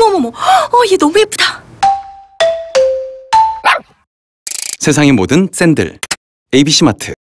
어머머머, 얘 너무 예쁘다. 세상의 모든 샌들 ABC 마트.